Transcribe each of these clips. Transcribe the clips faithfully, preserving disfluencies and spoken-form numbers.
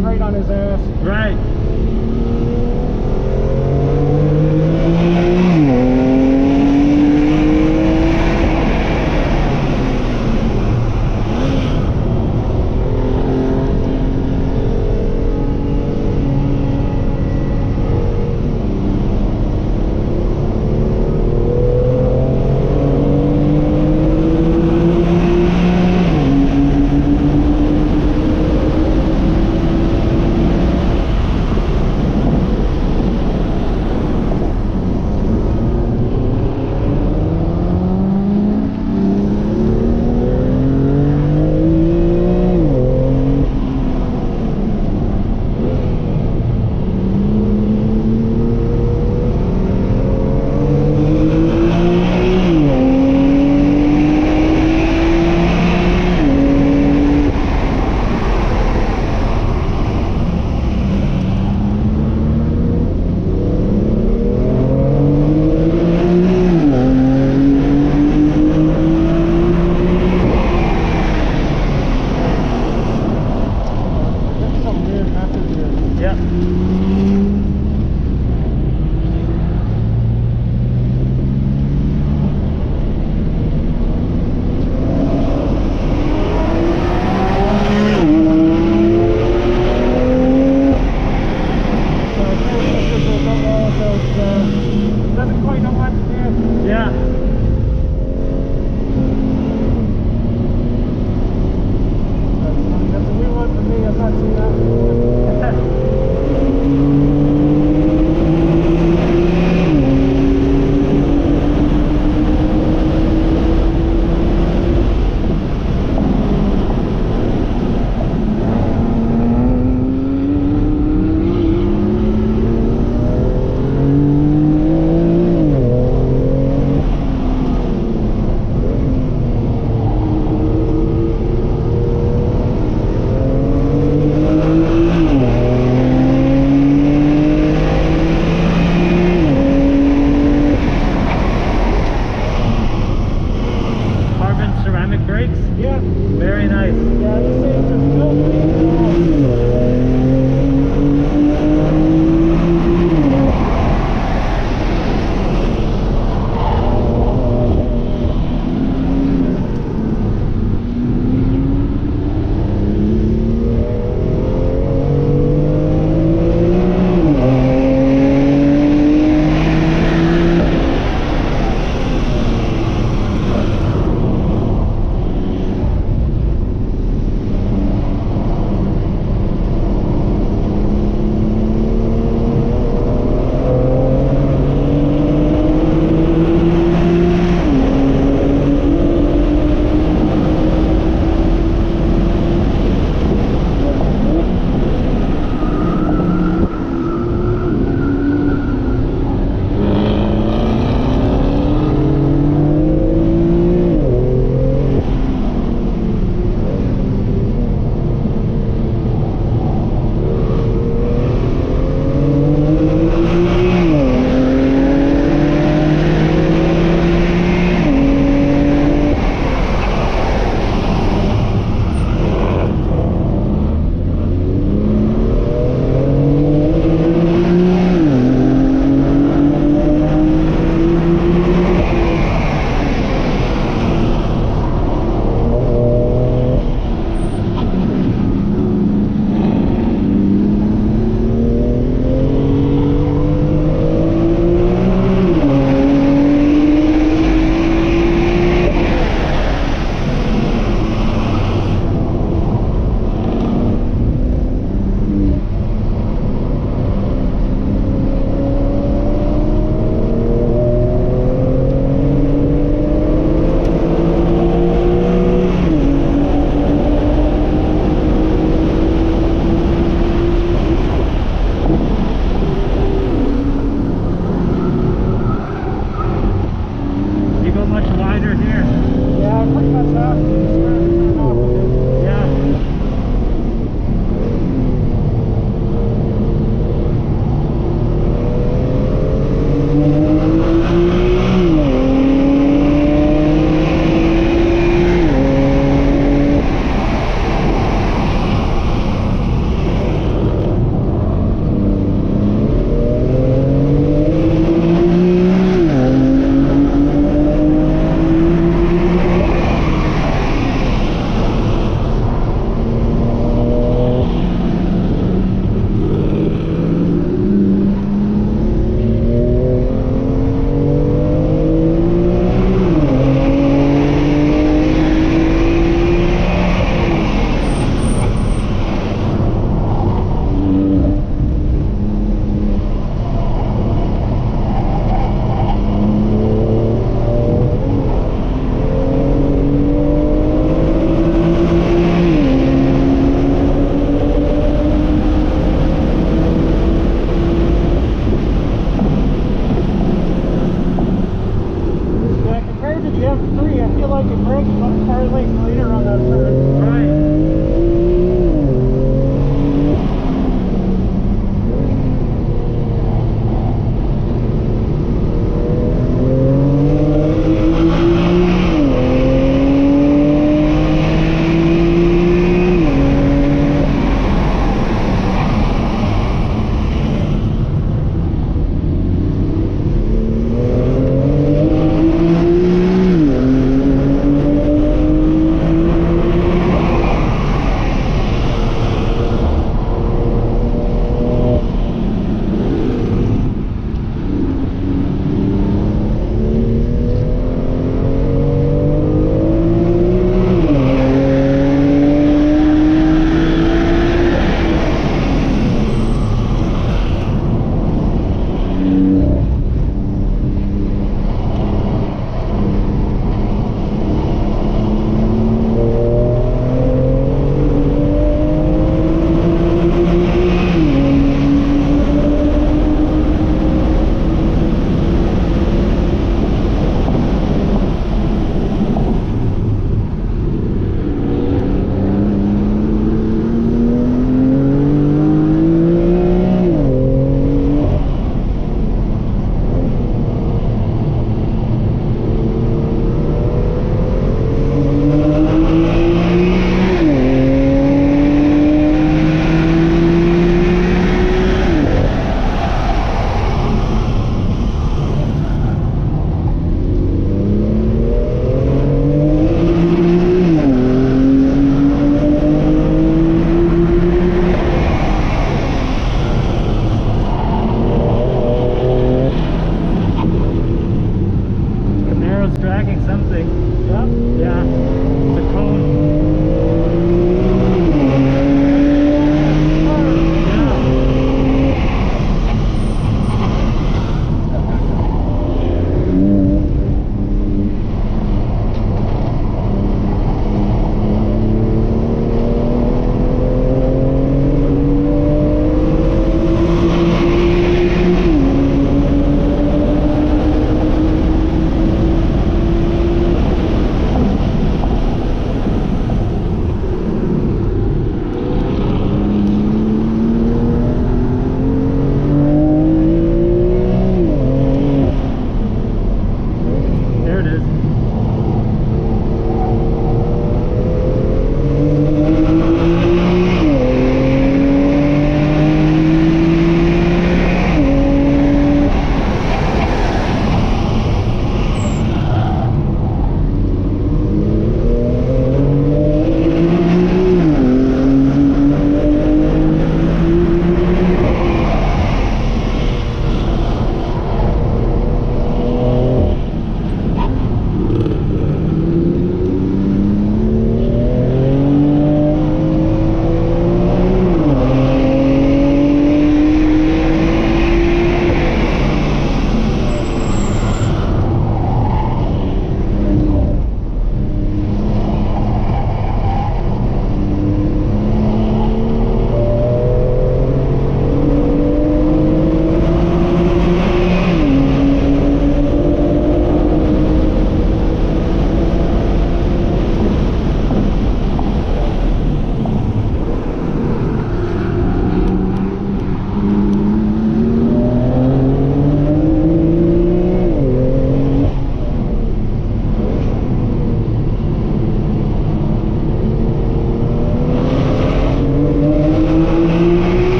right on his ass. Right.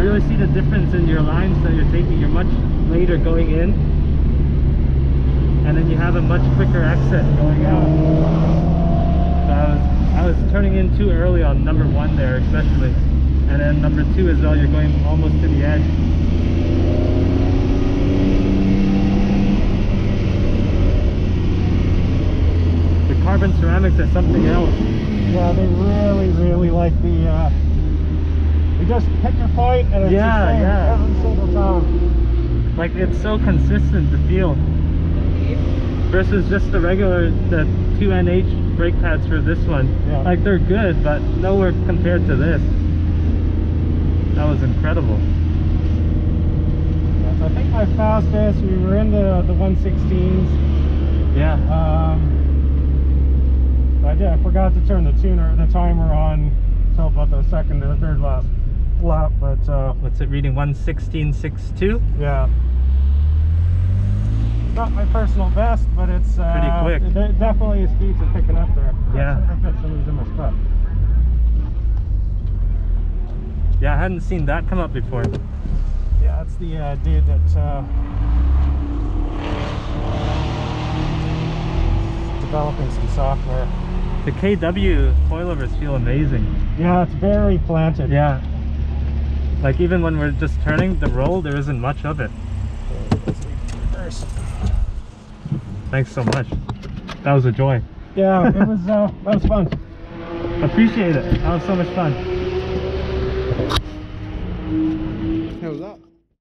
really see the difference in your lines that you're taking. You're much later going in, and then you have a much quicker exit going out. So I was I was turning in too early on number one there, especially, and then number two as well. You're going almost to the edge. The carbon ceramics are something else. Yeah, they really, really like the. Uh, you just pick your point, and it's Yeah, the same yeah. every single time. Like, it's so consistent, the feel, versus just the regular, the two N H brake pads for this one. Yeah. Like, they're good, but nowhere compared to this. That was incredible. Yeah, so I think my fastest, we were in the the one sixteens. Yeah. Um, I did. I forgot to turn the tuner, the timer on until about the second or third last lap. But uh, What's it reading? one sixteen point six two? yeah, not my personal best, but it's uh, Pretty quick. It, it definitely speeds are picking up there. Yeah. I've got some of these in my spot. Yeah, I hadn't seen that come up before. Yeah, that's the uh, dude that uh, developing some software. The K W coilovers feel amazing. Yeah, it's very planted. Yeah. Like, even when we're just turning the roll, there isn't much of it. First. Thanks so much. That was a joy. Yeah, it was. Uh, that was fun. Appreciate it. That was so much fun. How was that?